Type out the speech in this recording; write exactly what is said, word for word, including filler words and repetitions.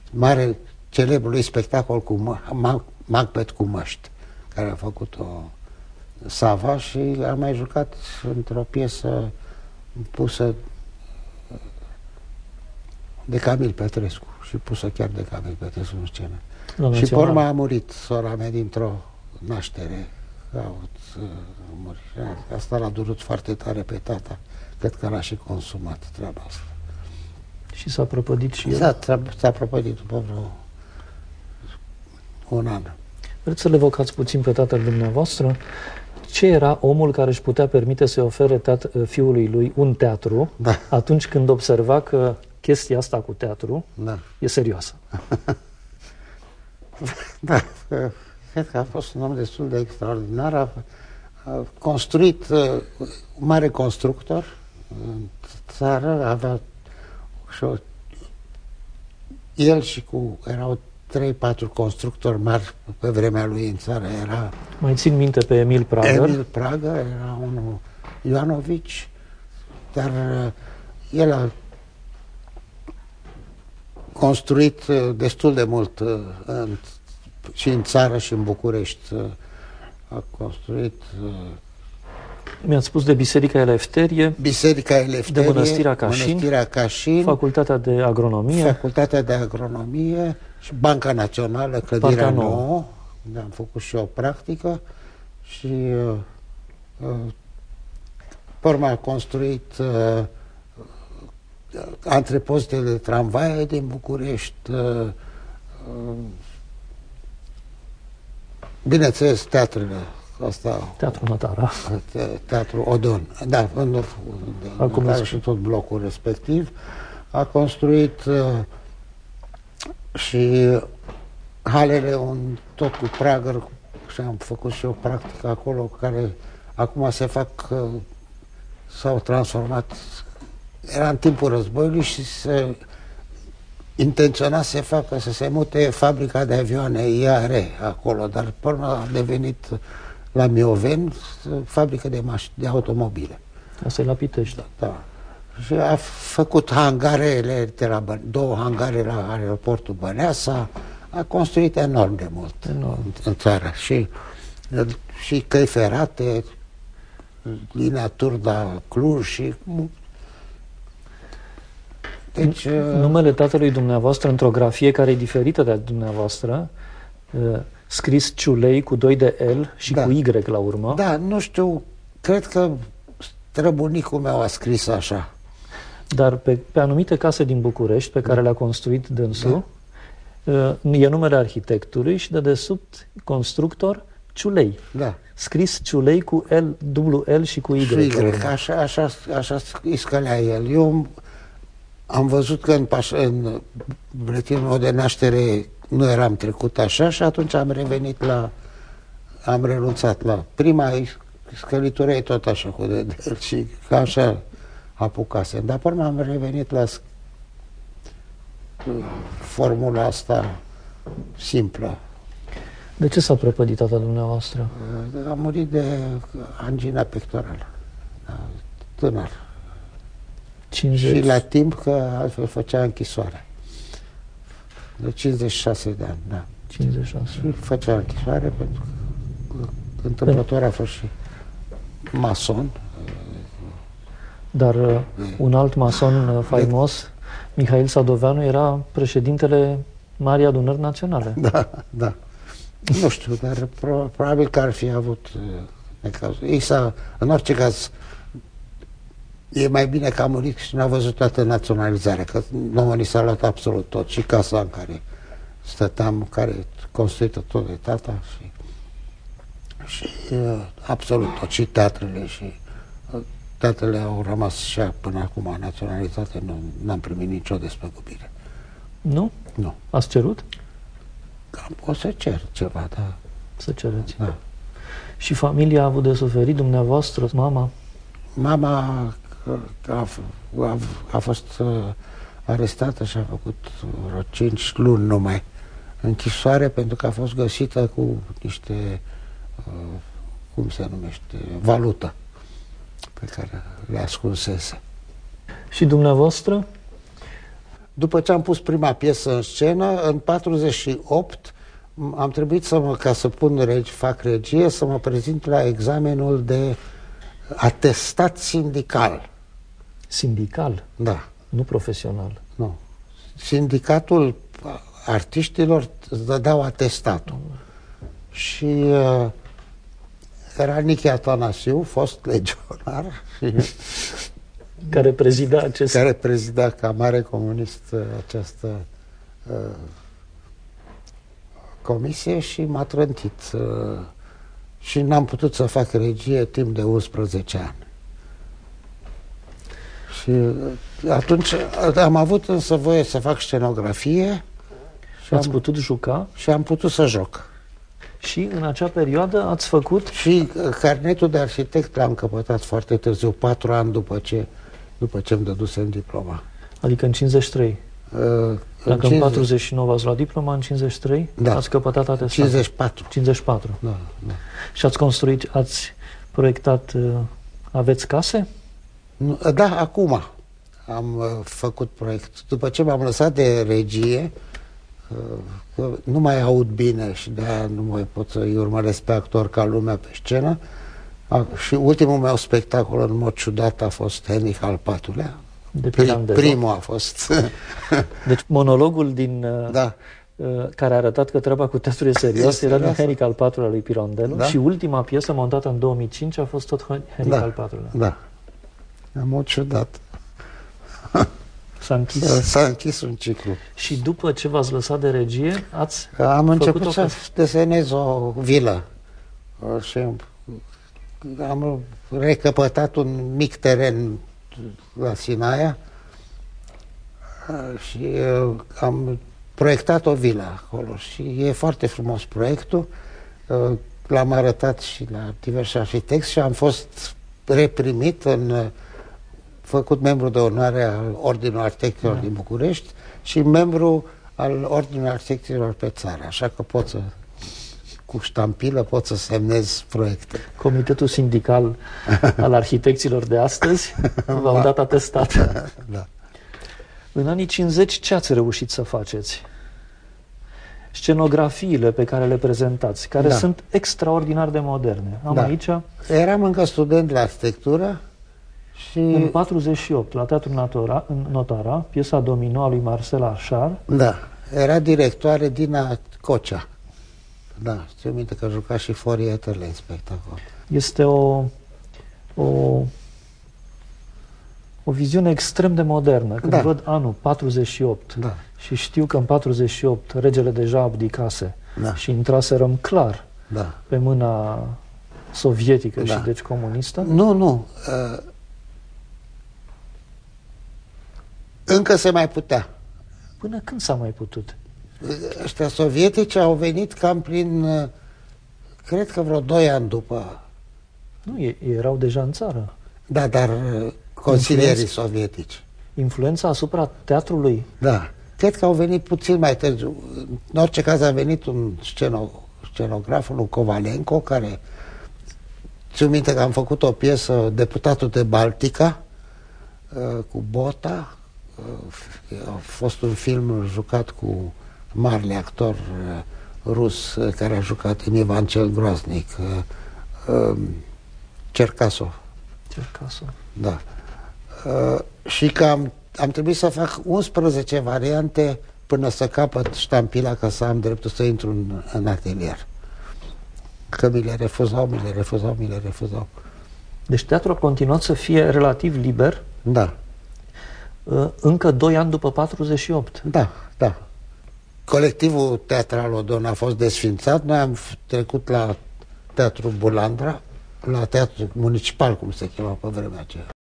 mare, celebrului spectacol cu Macbeth cu măști, care a făcut-o Sava, și am mai jucat într-o piesă pusă de Camil Petrescu și pusă chiar de Camil Petrescu în scenă. La și pe urmă a murit sora mea dintr-o naștere. A avut, uh, murit. Asta l-a durut foarte tare pe tata. Cred că l-a și consumat treaba asta. Și s-a prăpădit și el? S-a prăpădit după vreo un an. Vreți să le evocați puțin pe tatăl dumneavoastră? Ce era omul care își putea permite să-i ofere fiului lui un teatru, da, atunci când observa că chestia asta cu teatru, da, e serioasă? Da, cred că a fost un om destul de extraordinar. A, a construit, uh, un mare constructor în țară, avea și o, el și cu, erau trei patru constructori mari pe vremea lui în țară. Era, mai țin minte pe Emil Prager. Emil Prager, era unul Ioanovici, dar uh, el a construit uh, destul de mult uh, în, și în țară și în București. Uh, a construit... Uh, Mi-ați spus de Biserica Elefterie, Biserica Elefterie, de Mănăstirea Cașin, Mănăstirea Cașin, Facultatea de Agronomie, Facultatea de Agronomie și Banca Națională, Clădirea Nouă, unde am făcut și o practică, și uh, uh, pe urmă a construit uh, antrepozitele de tramvaie din București, uh, uh, bineînțeles teatrele. Asta, Teatrul Nătara. Teatrul Odon. Da, în, Acum în și tot blocul respectiv. A construit uh, și halele, un, tot cu Prager, și am făcut și o practică acolo, care acum se fac, uh, s-au transformat, era în timpul războiului și se intenționa să se facă, să se mute fabrica de avioane I A R acolo, dar până a devenit la Mioveni fabrică de, de automobile. Asta e la Pitești. Da, da. Și a făcut hangarele, două hangare la aeroportul Băneasa, a construit enorm de mult enorm. În, în țară. Și, și căi ferate, linia Turda-Cluj și... Deci, numele tatălui dumneavoastră, într-o grafie care e diferită de a dumneavoastră, scris Ciulei cu doi de L și da, cu Y la urmă. Da, nu știu, cred că străbunicul meu a scris așa. Dar pe, pe anumite case din București, pe care da, le-a construit dânsul, da, e numele arhitectului și de desubt constructor Ciulei. Da. Scris Ciulei cu L, dublu L și cu Y. Și Y. Așa, așa, așa îi scălea el. Eu am văzut că în, în buletinul meu de naștere nu eram trecut așa și atunci am revenit la... am renunțat la... Prima scălitură e tot așa cu de și ca așa apucasem. Dar până am revenit la formula asta simplă. De ce s-a prăpădit tata dumneavoastră? A murit de angina pectorală. Tânăr. cincizeci. Și la timp, că altfel făcea închisoare. De cincizeci și șase de ani, da. cincizeci și șase. Și făcea închisoare pentru că întâmplător a fost și mason. Dar uh, un alt mason uh, faimos, Mihail Sadoveanu, era președintele Marii Adunări Naționale. Da, da. Nu știu, dar pro probabil că ar fi avut uh, necazul. Ei s-a, în orice caz, e mai bine că a murit și n-a văzut toată naționalizarea, că nouă ni s-a luat absolut tot, și casa în care stăteam, care construită tot de tata, și, și uh, absolut tot, și teatrele, și uh, teatrele au rămas și până acum naționalizate, nu n-am primit nicio despăgubire. Nu? Nu. Ați cerut? O să cer ceva, da. Să cereți. Da. Și familia a avut de suferit, dumneavoastră, mama? Mama a, a, a fost uh, arestată și a făcut vreo cinci luni numai închisoare, pentru că a fost găsită cu niște, uh, cum se numește, valută pe care le ascunsese. Și dumneavoastră? după ce am pus prima piesă în scenă, în patruzeci și opt am trebuit să mă, ca să pun regi, fac regie, să mă prezint la examenul de atestat sindical. Sindical? Da. Nu profesional? Nu. Sindicatul artiștilor îți dădeau atestatul. Mm. Și uh, era Nichi Atanasiu, fost legionar, care prezida acest... care prezida ca mare comunist această uh, comisie și m-a trântit. Uh, și n-am putut să fac regie timp de unsprezece ani. Și uh, atunci am avut însă voie să fac scenografie. Și ați am, putut juca? Și am putut să joc. Și în acea perioadă ați făcut? Și carnetul de arhitect l-am căpătat foarte târziu, patru ani după ce, după ce îmi dădusem diploma. Adică în cincizeci și trei? Uh, Dacă în, în patruzeci și nouă ați luat diploma, în cincizeci și trei da. Ați căpătat atestatul? cincizeci și patru. cincizeci și patru. Da, da. Și ați construit, ați proiectat, uh, aveți case? Nu, da, acum am uh, făcut proiect. După ce m-am lăsat de regie, că nu mai aud bine și de-aia nu mai pot să-i urmăresc pe actor ca lumea pe scenă. A, și ultimul meu spectacol, în mod ciudat, a fost Henric al patrulea. De Pri, primul a fost. Deci monologul din, da. uh, care a arătat că treaba cu teatru e serios este era din Henric al patrulea lui Pirandello, da? Și ultima piesă montată în două mii cinci a fost tot Henric da. al patrulea. Da. În mod ciudat. S-a închis. S-a închis un ciclu. Și după ce v-ați lăsat de regie, ați Am început o... să desenez o vilă. Și am recăpătat un mic teren la Sinaia și am proiectat o vilă acolo. Și e foarte frumos proiectul. L-am arătat și la diversi arhitecți și am fost reprimit în... făcut membru de onoare al Ordinului Arhitecților da. din București și membru al Ordinului Arhitecților pe țară, așa că pot să, cu ștampilă, pot să semnez proiecte. Comitetul sindical al arhitecților de astăzi v-au dat atestat. Da. În anii cincizeci ce ați reușit să faceți? Scenografiile pe care le prezentați, care da. sunt extraordinar de moderne. Am da. aici... Eram încă student la arhitectură. Și... În patruzeci și opt, la Teatrul Notara, Notara, piesa Domino a lui Marcel Achard. Da, era directoare Dina Cocea. Da, ți-o minte că juca și Forieterle în spectacol. Este o, o, o viziune extrem de modernă. Când da. văd anul patruzeci și opt da. și știu că în patruzeci și opt regele deja abdicase da. și intraserăm clar da. pe mâna sovietică da. și deci comunistă. Nu, nu. Uh... Încă se mai putea. Până când s-a mai putut? Ăștia sovietici au venit cam prin, cred că vreo doi ani după. Nu, ei erau deja în țară. Da, dar consilierii Influența, sovietici. Influența asupra teatrului? Da. Cred că au venit puțin mai târziu. În orice caz a venit un sceno, scenograf, un Kovalenko, care... Ți-o minte că am făcut o piesă, Deputatul de Baltica, cu Bota. A fost un film jucat cu marele actor rus care a jucat în Ivan cel Groaznic, Cercasov. Cercasov. Da. Și că am, am trebuit să fac unsprezece variante până să capăt ștampila ca să am dreptul să intru în, în atelier. Că mi le refuzau, mi le refuzau, mi le refuzau. Deci teatrul a continuat să fie relativ liber? Da. Încă doi ani după patruzeci și opt. Da, da. Colectivul teatral Odon a fost desfințat. Noi am trecut la Teatrul Bulandra, la Teatrul Municipal, cum se chema pe vremea aceea.